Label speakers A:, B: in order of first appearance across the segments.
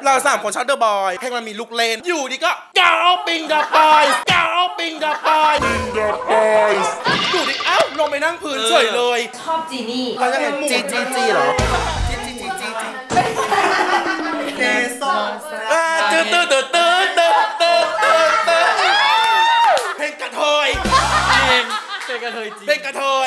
A: เราสามคนชอบเดอะบอยเพลงมันมีลูกเล่นอยู่ดีก็เกาปิงเดอะบอยเกาปิงเดอะบอยอยู่ดีลงไปนั่งพื้นเฉยเลย
B: ชอบจีนี่
A: เราจะเห็นจีเหรอเนโซเพลงกระเทยเพลงกระเทย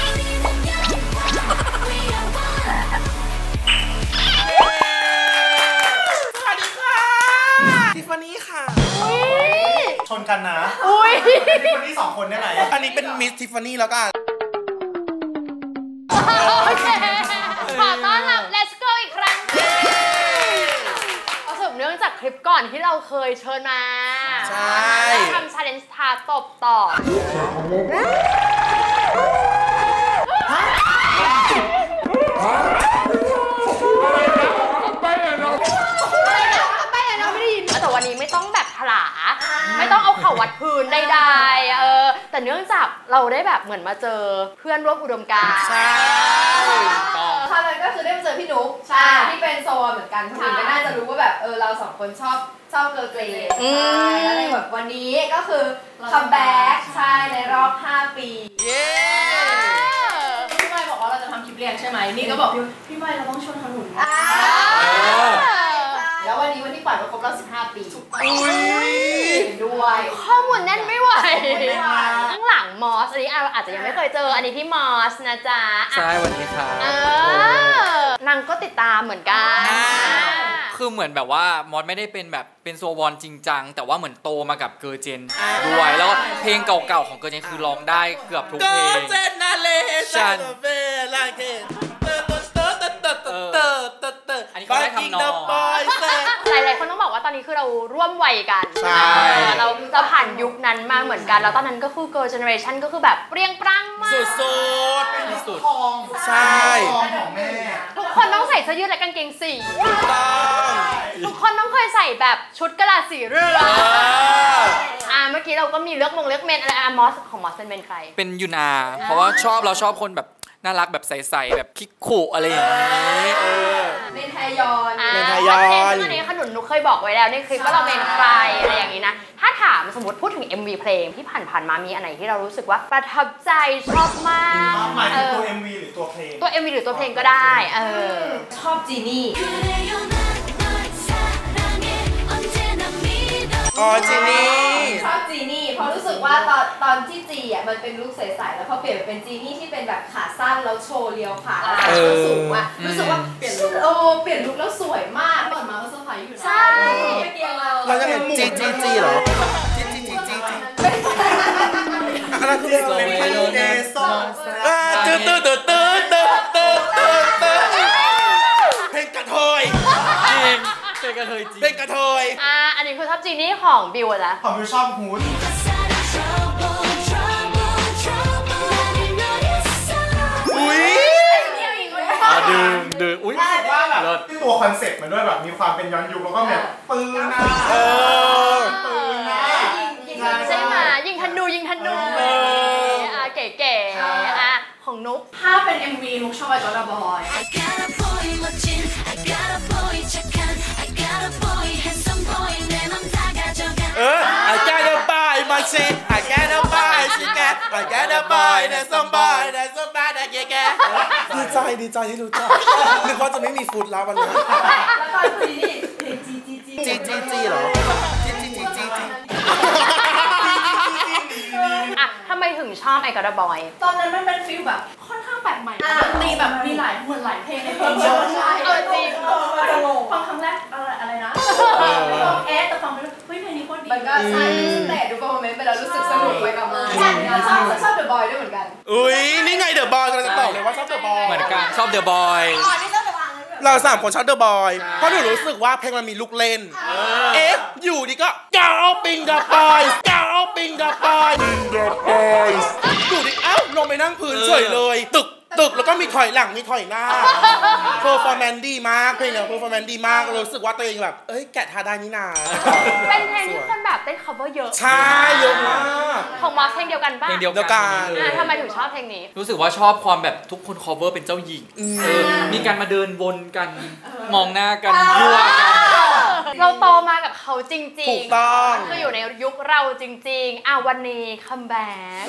A: สวัสดีค่ะทิฟฟานี่ค่ะชนกันนะคนที่2 คนได้ไหมอันนี้เป็นมิสทิฟฟานี่แล้วกัน
C: โอเคขอต้อนรับ Let's Go อีกครั้งสืบเนื่องจากคลิปก่อนที่เราเคยเชิญมา
A: ใช่
C: ทำ challenge ท้าตบต่อแต่วันนี้ไม่ต้องแบบถลาไม่ต้องเอาเข่าวัดพื้นใดๆแต่เนื่องจากเราได้แบบเหมือนมาเจอเพื่อนร่วมอุดมการณ์
A: ใช่
B: คราวนั้นก็คือได้มาเจอพี่นุ๊กที่เป็นโซเหมือนกันคนอื่นก็น่าจะรู้ว่าแบบเรา2 คนชอบเกิร์ลเกรดแล้วในแบบวันนี้ก็คือคัมแบ็กใช่ในรอบ5 ปีพี่ไมค์บอกว่าเราจะทำคลิปเรียนใช่ไหมนี่ก็บอกพี่ไมค์เราต้องชวนขนุนแล้ววันนี้วันที่ปล่อยมาครบรอบ15 ปีด้วย
C: ข้อมูลแน่นไม่ไหวข้างหลังมอสอันนี้อาจจะยังไม่เคยเจออันนี้พี่มอสนะจ๊ะ
D: ใช่วันนี้ค่ะ
C: นางก็ติดตามเหมือนกัน
D: คือเหมือนแบบว่ามอสไม่ได้เป็นแบบเป็นโซวอนจริงจังแต่ว่าเหมือนโตมากับเกอร์เจนด้วยแล้วก็เพลงเก่าๆของเกอร์เจนคือร้องได้เกือบทุกเพลง
A: เกอร์เจนนาเลชันเฟลาเก
D: อันนี้เขาได้ทำนอง
C: หลายๆคนต้องบอกว่าตอนนี้คือเราร่วมวัยกันเราผ่านยุคนั้นมาเหมือนกันแล้วตอนนั้นก็คือเกิร์ลเจเนอเรชันก็คือแบบเปรี้ยงปร้างมาก
A: สุด
B: ทอง
A: ใช่
B: ของแม่
C: ทุกคนต้องใส่เสื้อยืดและกางเกงสีทุกคนต้องเคยใส่แบบชุดกะลาสีเรืองเมื่อกี้เราก็มีเลือกเมนอะไรมอสของมอสเป็นใคร
D: เป็นยูนาเพราะว่าเราชอบคนแบบน่ารักแบบใสๆแบบคิกขู่อะไรอย่างนี้
B: เมนไทยอน
C: วันนี้ขนุนนุ๊กเคยบอกไว้แล้วในคลิปว่าเราเมนใครอะไรอย่างนี้นะถ้าถามสมมติพูดถึง MV เพลงที่ผ่านมามีอันไหนที่เรารู้สึกว่าประทับใจชอบมาก
A: หมายถึงตัว MV หรือตัวเพลง
C: ตัว MV หรือตัวเพลงก็ได้
B: ชอบจีนี่
A: จีนี่
B: ชอบจีนี่เพราะรู้สึกว่าตอนที่จีมันเป็นลุคใสๆแล้วพอเปลี่ยนเป็นจีนี่ที่เป็นแบบขาสั้นแล้วโชว์เรียวขาสูงรู้สึกว่าเปลี่ยนลุคแล้วสวยมากเปิดมาก็เซอร์ไพรส์อยู่นะ
C: ใช่
A: เราจะเห็นจีเหรออันนั้นคือเป็นเพลงเนโซเพลงกระเทยเป็นกระเทย
C: อันนี้คือชอบจีนี่ของบิวนะ
A: ของบิวชอบฮูดอุ้ย
D: ดึงอุ้ย
A: ว่าแบบที่ตัวคอนเซ็ปต์มันด้วยแบบมีความเป็นย้อนยุคแล้วก็แบบปืนนะปืนนะ
C: ใช่ไหมยิงธนูเก๋ๆของนุ๊ก
B: ถ้าเป็น MV นุ๊กชอบไอ้ตัวบอย
A: I gotta buy my shit I gotta buy she got I gotta buy there's somebodyดีใจที่รู้จักนึกว่าจะไม่มีฟูดแล้ววันนี้
B: แล้วตอน
A: จีเหรอ
C: ทำไมถึงชอบไอ้กระบอย
B: ตอนนั้นมันเป็นฟีลแบบค่อนข้างแปลกใหม่ตีแบบมีหลายเพลงในเพลงเยอะใช่จริงจะงงฟังครั้งแรกอะไรนะแต่ฟังไปแล้วเฮ้ยเพลงนี้โคตรดีมันก็ใช่แต่ดูโปรโมทไปแล้วรู้สึกสนุกไปกับมันชอบเดอะบอยด้วยเหมือนกัน
A: อุ้ยนี่ไงเดอะบอยกำลังจะตอบเลยว่าชอบเดอะบอย
D: เหมือนกันชอบเดอะบอย
A: เรา3 คนชอบเดอะบอยเพราะหนูรู้สึกว่าเพลงมันมีลูกเล่นอยู่ดีก็เกาปิงเดอะบอยอยู่ดีลงไปนั่งพื้นเฉยเลยตึกแล้วก็มีถอยหลังมีถอยหน้าเพอร์ฟอร์แมนซ์ดีมากเพลงเนี่ยเพอร์ฟอร์แมนซ์ดีมากรู้สึกว่าตัวเองแบบแกะท่าได้นี่นา
C: เป็นเพลงที่คนแบบเต้น cover เยอะ
A: ใช่เยอะมาก
C: ของมอสเพลงเดียวกันป่ะ
D: เพลงเดียวกัน
C: ทำไมถึงชอบเพลงนี้
D: รู้สึกว่าชอบความแบบทุกคน cover เป็นเจ้าหญิงมีการมาเดินวนกันมองหน้ากันยั่วกัน
C: เขาจริงๆ
A: ถูกต้อง
C: คืออยู่ในยุคเราจริงๆวันนี้คัมแบ็ก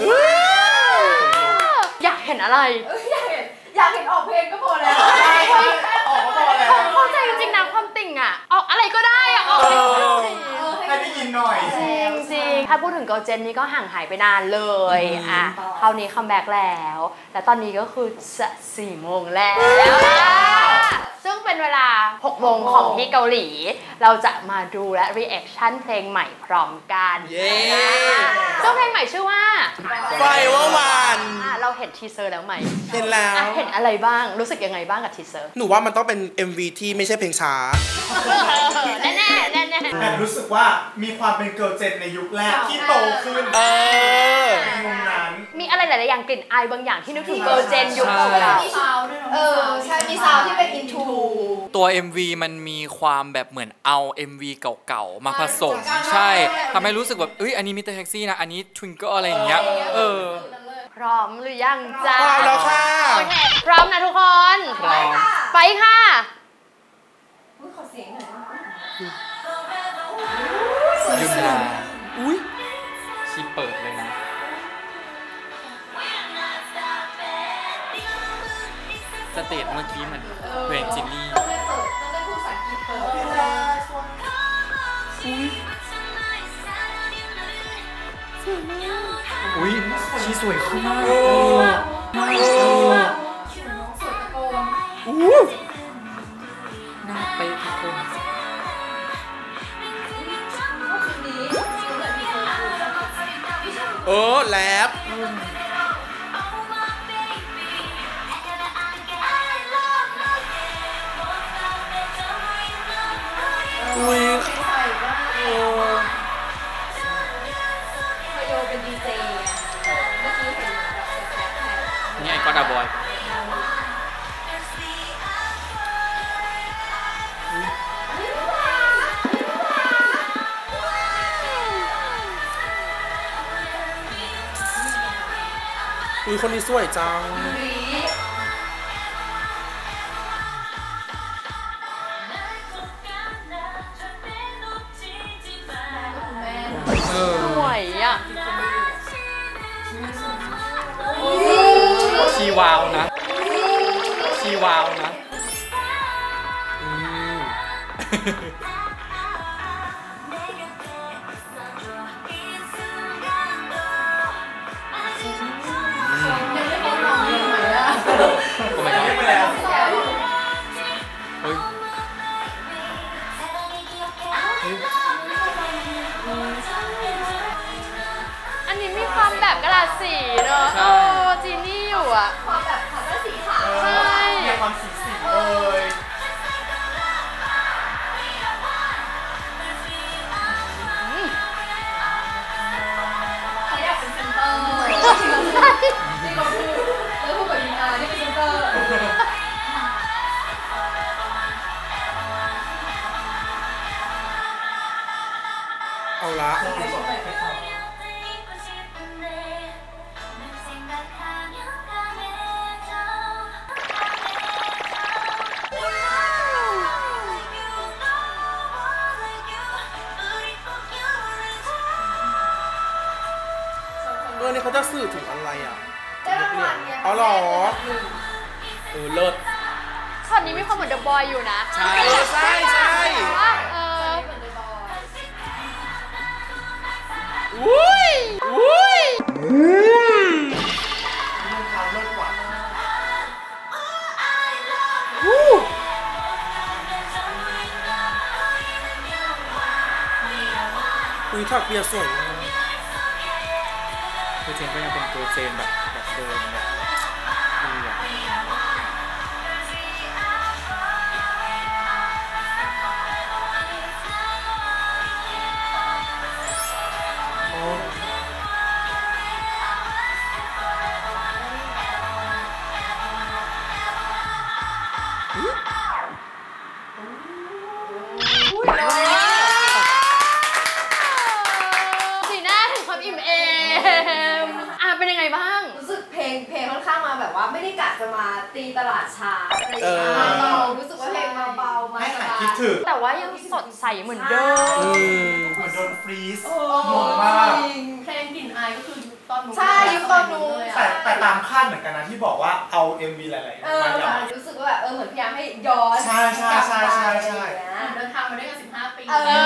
C: อยากเห็นอะไร
B: อยากเห็นออกเพลงก็พอแล้ว
A: ออกก็พอแล้ว
C: เข้าใจจริงๆนะความติ่งอ่ะออกอะไรก็ได้อ่ะออกเพลงก็ได้
E: ให้ได้ยินหน่อย
C: จริงๆถ้าพูดถึงเกิร์ลเจนนี่ก็ห่างหายไปนานเลยอ่ะคราวนี้คัมแบ็กแล้วและตอนนี้ก็คือจะ4 โมงแล้วซึ่งเป็นเวลา6 โมงของที่เกาหลีเราจะมาดูและรีแอคชั่นเพลงใหม่พร้อมกัน
A: เย้
C: ซึ่งเพลงใหม่ชื่อว่า
A: ไฟว่าวัน
C: เราเห็นทีเซอร์แล้วไหม
A: เห็นแล้ว
C: เห็นอะไรบ้างรู้สึกยังไงบ้างกับทีเซอร์
A: หนูว่ามันต้องเป็น MV ที่ไม่ใช่เพลงช้า
C: แน่แน่แน่แน่
E: แต่รู้สึกว่ามีความเป็นเกิร์ลเจนในยุคแรกที่โตขึ้น
A: เออ
E: ในมุมนั้น
C: มีอะไรหลายๆอย่างกลิ่นอายบางอย่างที่นึกถึงเกิร์ลเจนยุคเก่า
B: มีซาวด้วยเนาะใช่มีซาวที่เป็นอินทู
D: ตัว MV มันมีความแบบเหมือนเอา MV เก่าๆ มาผสม ใช่ทำให้รู้สึกแบบอันนี้มิสเตอร์แท็กซี่นะ อันนี้ทวิงเกิลอะไรอย่างเงี้ย
C: พร้อมหรือยังจ้า
A: พร้อมแล้วค่ะ
C: โอเคพร้อมนะทุกคน
D: พร้อม
C: ไปค่ะ
B: ขอเสียงหน่อย
D: ยุนลา
A: อุ้ย
D: ชีเปิดเลยนะ สเตจเมื่อกี้มันเพลงจินนี่
B: ต้องได้พูดภาษาอังกฤษเปิด
D: อุ้ยชีสวยขึ้นมาก
B: สวยตะโกน
A: อู้
D: หน้าเป๊ะทุกคน
A: แรปอุ้ย
B: โยเป็นดีเจเมื่อกี้เห็นแบบแท็กแท็ก
D: นี่ไอ้ก็ดาบอย
A: อุ้ยคนนี้สวยจัง
C: สวยอ่ะ
D: ชีวาวนะ ชีวาวนะ โอ้ my god เฮ้ย
C: อันนี้มีความแบบกระดาษสีเนอะจีนี่อยู่อ่ะ
B: ความแบบขาดสีขาว
C: ใช่
E: มีความสีเลย
B: เขาอยากเป็นเซนเตอร์นี่เขาพูดแล้วพูดกับยิงอาที่เป็นเซนเตอร์
A: เอาละ นี่เขาจะสื่อถึงอะไรอ่ะ
B: ได้รางวัลเนี่ย
A: เอาหรอ เลิศ
C: ช็อตนี้มีความเหมือนเดอะบอยอยู่นะ
D: ใช่
A: ใช่ใช่
C: ว่า
A: อุ้ยอุ้ย
E: รองเท้าเลิศกว่า
A: อุ้ยถักเปียสวยมาก
D: คือเจนก็ยังเป็นตัวเจนแบบเดิมแบบดีอ่ะ
C: สีหน้าถึงความอิ่มเอมเป็นยังไงบ้าง
B: รู้สึกเพลงค่อนข้างมาแบบว่าไม่ได้กะจะมาตีตลาดช้าอะไรอย่างเงี้ยเบารู้สึกว่าเพลงมาเบามาสบ
E: คิดถึง
C: แต่ว่ายังสดใสเหมือนเดิม
E: เหมือนโดนฟรีซงงมาก
B: เพลงกลิ่นอายก็คือตอนหนู
F: ใช่ยุคตอนหนู
E: แต่ตามคาดเหมือนกันนะที่บอกว่าเอา MV หลายๆมาย้อน
F: รู้สึกว่าแบบเหมือนพยายามให้ย้อน
E: ใช่
B: เดินทางมาด้วยกัน15 ปี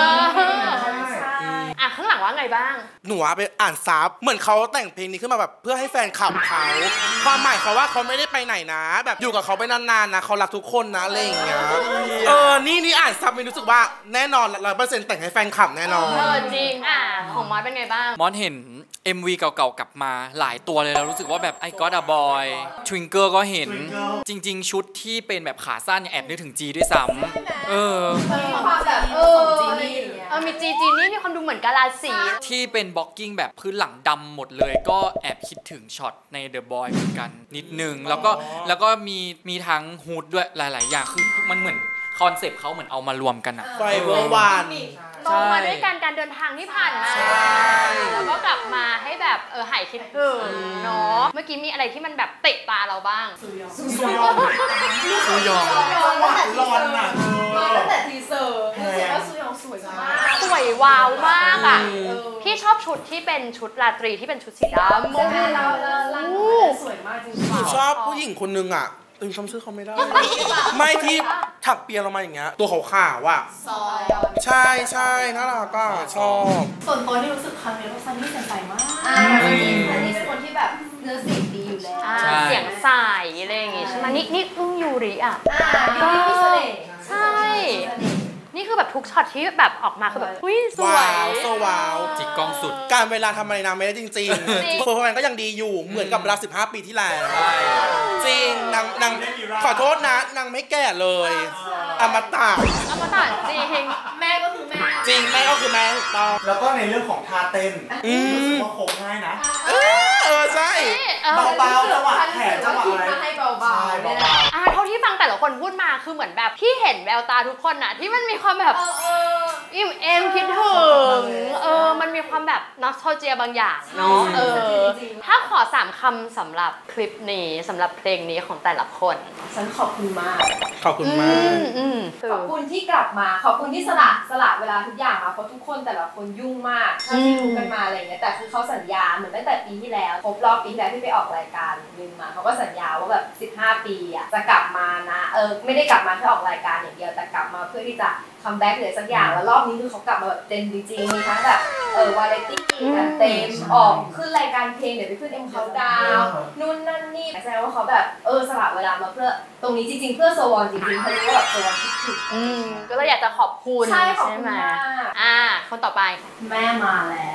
C: ข้างหลังว่าไงบ้าง
A: หนูไปอ่านซับเหมือนเขาแต่งเพลงนี้ขึ้นมาแบบเพื่อให้แฟนคลับเขาความหมายเขาว่าเขาไม่ได้ไปไหนนะแบบอยู่กับเขาไปนานๆนะเขารักทุกคนนะอะไรอย่างเงี้ยนี่อ่านซับมีรู้สึกว่าแน่นอน100%แต่งให้แฟนคลับแน่นอน
C: จริงของมอสเป็นไงบ้าง
D: มอสเห็น MV เก่าๆกลับมาหลายตัวเลยแล้วรู้สึกว่าแบบ I Got a Boy Twinkle ก็เห็นจริงๆชุดที่เป็นแบบขาสั้นยังแอบนึกถึงจีด้วยซ้ำ
F: มีความแบบ
C: มีจีนี่มีความดูเหมือนกาลาสี
D: ที่เป็นบล็อกกิ้งแบบพื้นหลังดำหมดเลยก็แอบคิดถึงช็อตใน The Boy เหมือนกันนิดนึงแล้วก็มีทั้งฮูดด้วยหลายๆอย่างคือมันเหมือนคอนเซปต์เขาเหมือนเอามารวมกันอะ
A: ไฟเบอร์วัน
C: โตมาด้วยการเดินทางที่ผ่านมาแล้วก็กลับมาให้แบบหายคิดถึงเนาะเมื่อกี้มีอะไรที่มันแบบเตะตาเราบ้าง
E: ซูยองร้อนน่ะ
F: มาตั้งแต่ทีเซอร์รู้สึกว่าซูยองสวยมาก
C: สวยว้าวมากอ่ะพี่ชอบชุดที่เป็นชุดราตรีที่เป็นชุดสีดำ
F: สวยมากจริง
A: ๆชอบผู้หญิงคนนึงอ่ะจำชื่อเขาไม่ได้ไม่ที่ถักเปียลงมาอย่างเงี้ยตัวขาวๆอ่ะใช่น่ารักก็ชอบ
B: ส่วนตัวที่รู้สึกครั้งนี้ว่าซันนี่เสียงใสมาก
F: ซันนี่เป็นคนที่แบบเนื้อเสียงดีอยู่แล้ว
C: เสียงใสอะไรอย่างงี้ใช่ไหมนี่พึ่งยูริอ่ะ
F: ก็มีเสน่ห์
C: ใช่นี่คือแบบทุกช็อตที่แบบออกมาคือแบบอุ้ยสวย
A: ว้าว
D: จิกกล้องสุด
A: การเวลาทำอะไรนางไม่ได้จริงๆเฟอร์แมนก็ยังดีอยู่เหมือนกับเวลา15 ปีที่แล้วจริงนางขอโทษนะนางไม่แก่เลยอมตะ
C: จริง
B: แม่ก็คือแม่
A: จริงแม่ก็คือแม่ถูกต้อง
E: แล้วก็ในเรื่องของท่าเต้นรู้สึกว่าโค้งง่ายนะ
A: ใช่
E: เบาๆจังหวะแขนจังหวะอะไร
F: ให้เบา
C: เท่าที่ฟังแต่ละคนพูดมาคือเหมือนแบบพี่เห็นแววตาทุกคนน่ะที่มันมีความแบบอิ่มเอมคิดถึงมันมีความแบบนอสโทเจียบางอย่างเนาะถ้าขอ3 คำสำหรับคลิปนี้สำหรับเพลงนี้ของแต่ละคน
F: ฉันขอบคุณมาก
A: ขอบคุณมาก
F: ขอบคุณที่กลับมาขอบคุณที่สละเวลาทุกอย่างมาเพราะทุกคนแต่ละคนยุ่งมากถ้าที่รู้กันมาอะไรเงี้ยแต่คือเขาสัญญาเหมือนตั้งแต่ปีที่แล้วครบรอบปีที่แล้วที่ไปออกรายการนึงมาเขาก็สัญญาว่าแบบ15 ปีอ่ะจะกลับมานะไม่ได้กลับมาแค่ออกรายการอย่างเดียวแต่กลับมาเพื่อที่จะคัมแบ็กเลยสักอย่างแล้วรอบนี้คือเขากลับมาแบบเต็มจริงๆมีทั้งแบบวาไรตี้แบบเต็มออกขึ้นรายการเพลงเดี๋ยวไปขึ้นCountdownนู่นนั่นนี่แสดงว่าเขาแบบสละเวลามาเพื่อตรงนี้จริงๆเพื่อโซวอนจริงๆเขารู้ว่าแบบโซวอนคิดถึง
C: ก็เลยอยากจะขอบคุณ
F: ใช่ขอบคุณมาก
C: คนต่อไป
B: แม่มาแล้ว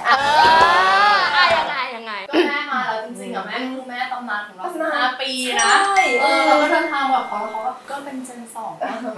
C: ยังไง
B: ก็แม่มาแล้วจริงๆอะแม่คือแม่ตำนานของเรา15 ปีนะเราก็เดินทางแบบเขาก็เป็นเจน2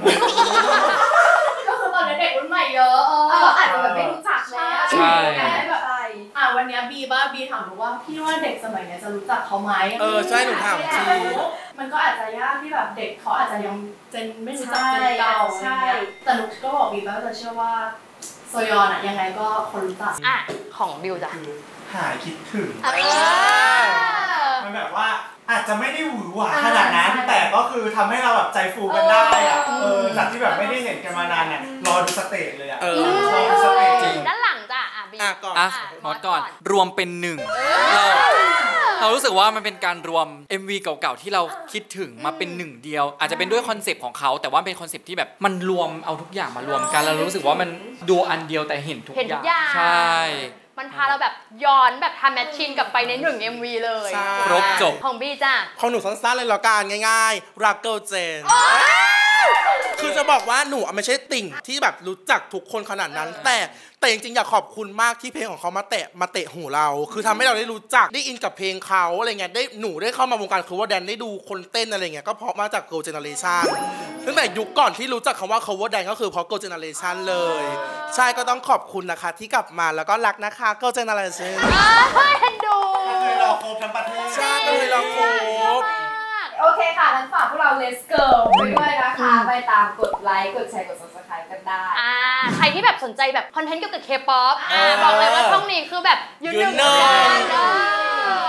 B: ก็คือตอนนี้เด็กรุ่นใหม่เยอะ
F: อาจจะแบบไม่รู้จักแล้ว
D: ใช่
F: แบบอะไร
B: วันนี้บีถามหนูว่าพี่ว่าเด็กสมัยนี้จะรู้จักเขาไหม
A: ใช่หนูถามจริง
B: มันก็อาจจะยากที่แบบเด็กเขาอาจจะยังเจนไม่รู้จักเจนเก่าอะไรเงี้ยแต่หนูก็บอกบีว่าจะเชื่อว่าโซยอนอะยังไงก็คนรู้จัก
C: ของบิวจ้ะ
E: หายคิดถึงมันแบบว่าอาจจะไม่ได้หวือหวาขนาดนั้นแต่ก็คือทำให้เราแบบใจฟูกันได้อะจากที่แบบไม่ได้เห็นกันมานานเนี่ยรอดูสเตจเลยอะรอดูสเตจจริง
C: ด้านหลังจ้ะบิว
A: ก่อน
D: มอสก่อนรวมเป็น1เรารู้สึกว่ามันเป็นการรวม MV เก่าๆที่เราคิดถึงมาเป็น1เดียวอาจจะเป็นด้วยคอนเซปต์ของเขาแต่ว่าเป็นคอนเซปต์ที่แบบมันรวมเอาทุกอย่างมารวมกันแล้วรู้สึกว่ามันดูอันเดียวแต่เห็นทุกอย่างใช่
C: มันพาเราแบบย้อนแบบทำแมทชิ่งกลับไปใน1 MV เลย
D: ครบจบ
C: ของบีจ้ะ
A: ของหนูสั้นๆเลยละกันง่ายๆรักเกิร์ลเจนคือจะบอกว่าหนูไม่ใช่ติ่งที่แบบรู้จักทุกคนขนาดนั้นแต่จริงๆอยากขอบคุณมากที่เพลงของเขามาเตะหูเราคือทำให้เราได้รู้จักได้อินกับเพลงเขาอะไรเงี้ยหนูได้เข้ามาวงการcover danceได้ดูคนเต้นอะไรเงี้ยก็เพราะมาจาก Girl Generation ตั้งแต่ยุคก่อนที่รู้จักคำว่า cover dance ก็คือเพราะ Girl Generation เลยใช่ก็ต้องขอบคุณนะคะที่กลับมาแล้วก็รักนะคะ Girl Generation
C: เห็นดู
E: เคยรอโคบทั้งประเทศ
A: ใช่เคยรอโคบ
F: โอเคค่ะงั้นฝากพวกเรา Let's Go ไปด้วยนะคะไปตามกดไลค์กดแชร์กด Subscribe กันได้
C: ใครที่แบบสนใจแบบคอนเทนต์เกี่ยวกับ K-pop บอกเลยว่าช่องนี้คือแบบยืนหนึ่ง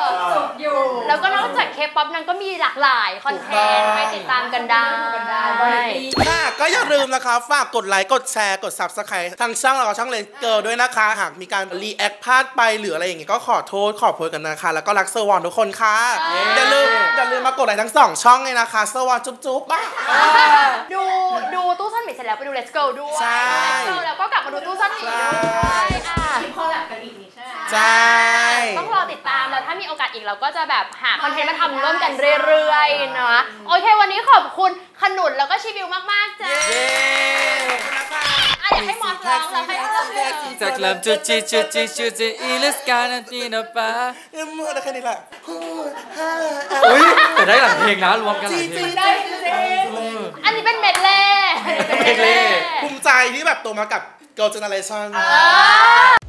F: อยู่
C: แล้วก็นอกจากเคป๊อปนั้นก็มีหลากหลายคอนเทนต์ให้ติดตามกันได้
A: ค่ะก็อย่าลืมนะคะฝากกดไลค์กดแชร์กด Subscribe ทางช่องเราช่องเลนเกิร์ลด้วยนะคะ หากมีการรีแอคพลาดไปหรืออะไรอย่างงี้ก็ขอโทษขอโพยกันนะคะ แล้วก็รักเซอร์วอนทุกคนค่ะอย่าลืมมากดไลค์ทั้ง2ช่องเลยนะคะเซอร์วอนจุ๊บๆบ้า
C: ดูตู้ซ่อนหมีเสร็จแล้วไปดู Let's Go ด้วย
A: ใช่
C: Let's Go แล้วก็กลับมาดูตู้ซ่อนหมีด้วย
B: มีคอลแลบกันอีกนี่ใช่ไหม
A: ใช่
C: ต้องรอติดตามแล้วถ้ามีโอกาสอีกเราก็จะแบบหาคอนเทนต์มาทำร่วมกันเรื่อยๆเนาะโอเควันนี้ขอบคุณขนุนแล้วก็ชีวิวมากๆจ้า
A: เย้ขอบคุณนะคะ
C: อ่ะอยากให้มอสร้องแล้วให้เราเลือก
D: จากเริ่มจุดจีอีลิสการันตีนะป้า
A: เมื่อได้แค่นี้แหละ
D: อุ้ยแต่ได้หลายเพลงนะรวมกันหลายเพลง
B: ได้จริง
C: อันนี้เป็นเมดเล่
D: เมดเล่
A: ภูมิใจที่แบบโตมากับ Girl Generation